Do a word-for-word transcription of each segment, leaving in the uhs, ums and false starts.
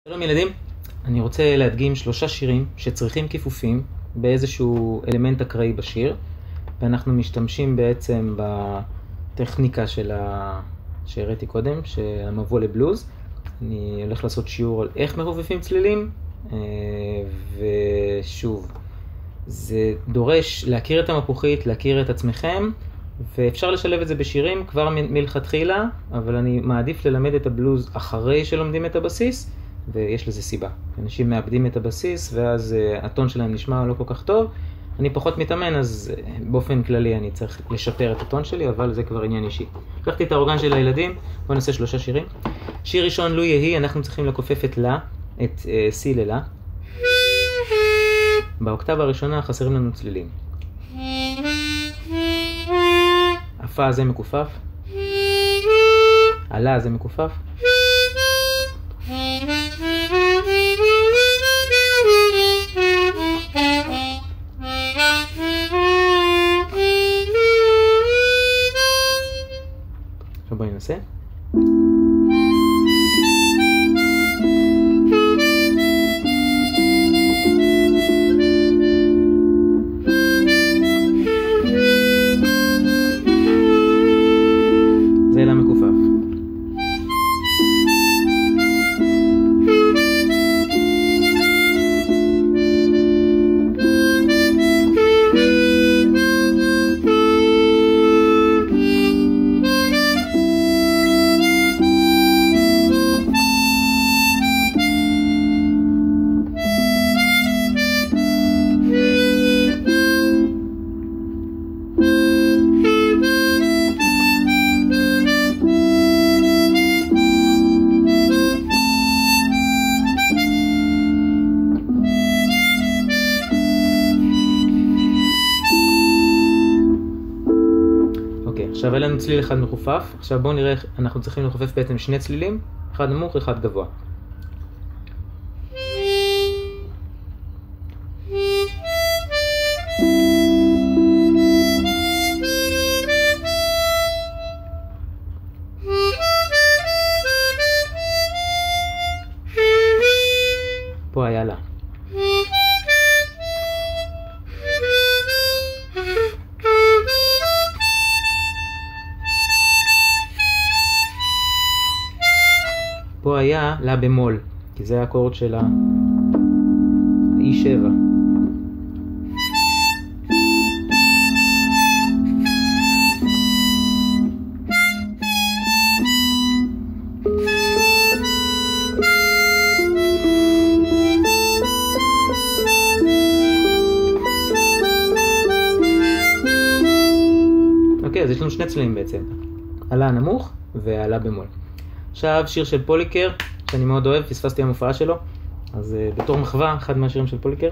שלום ילדים, אני רוצה להדגים שלושה שירים שצריכים כיפופים באיזשהו אלמנט אקראי בשיר, ואנחנו משתמשים בעצם בטכניקה של ה... שהראיתי קודם, של המבוא לבלוז. אני הולך לעשות שיעור על איך מעופפים צלילים, ושוב, זה דורש להכיר את המפוחית, להכיר את עצמכם, ואפשר לשלב את זה בשירים כבר מלכתחילה, אבל אני מעדיף ללמד את הבלוז אחרי שלומדים את הבסיס, ויש לזה סיבה. אנשים מאבדים את הבסיס, ואז uh, הטון שלהם נשמע לא כל כך טוב. אני פחות מתאמן, אז uh, באופן כללי אני צריך לשפר את הטון שלי, אבל זה כבר עניין אישי. לקחתי את האורגן של הילדים, בואו נעשה שלושה שירים. שיר ראשון, לו יהי, אנחנו צריכים לכופף את לה, את uh, סי ללה. באוקטבה הראשונה חסרים לנו צלילים. הפה הזה מקופף. הלה הזה מקופף. עכשיו בואי ננסה. זה לה מקופף. עכשיו אין לנו צליל אחד מחופף, עכשיו בואו נראה איך אנחנו צריכים לחופף בעצם שני צלילים, אחד נמוך, אחד גבוה. פה היה לה. פה היה לה במול, כי זה האקורד של ה-אי שבע. אוקיי, אז יש לנו שני צלילים בעצם. הלה נמוך והלה במול. עכשיו שיר של פוליקר, שאני מאוד אוהב, פספסתי המופעה שלו, אז uh, בתור מחווה, אחד מהשירים של פוליקר.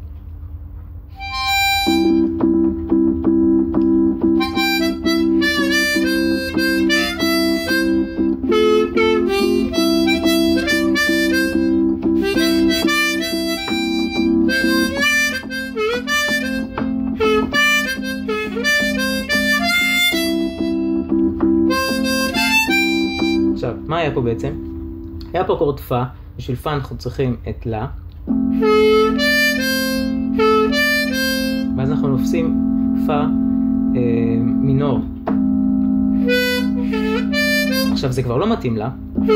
עכשיו, מה היה פה בעצם? היה פה אקורד פה, בשביל פה אנחנו צריכים את לה. ואז אנחנו נופסים פה אה, מינור. עכשיו זה כבר לא מתאים לה.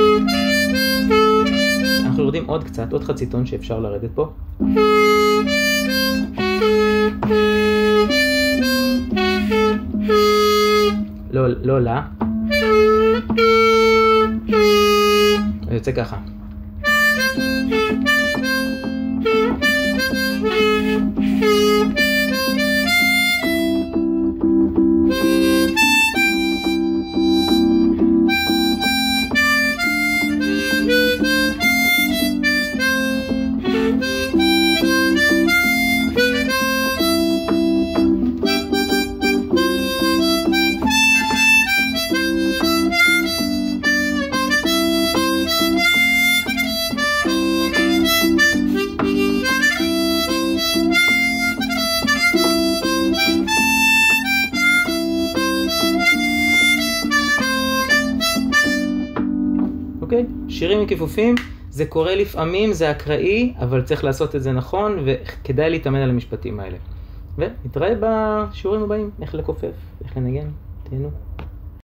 אנחנו יורדים עוד קצת, עוד חצי טון שאפשר לרדת פה. לא, לא לה. זה יוצא ככה. אוקיי? שירים עם כיפופים זה קורה לפעמים, זה אקראי, אבל צריך לעשות את זה נכון, וכדאי להתאמן על המשפטים האלה. ונתראה בשיעורים הבאים, איך לכופף, איך לנגן, תהנו.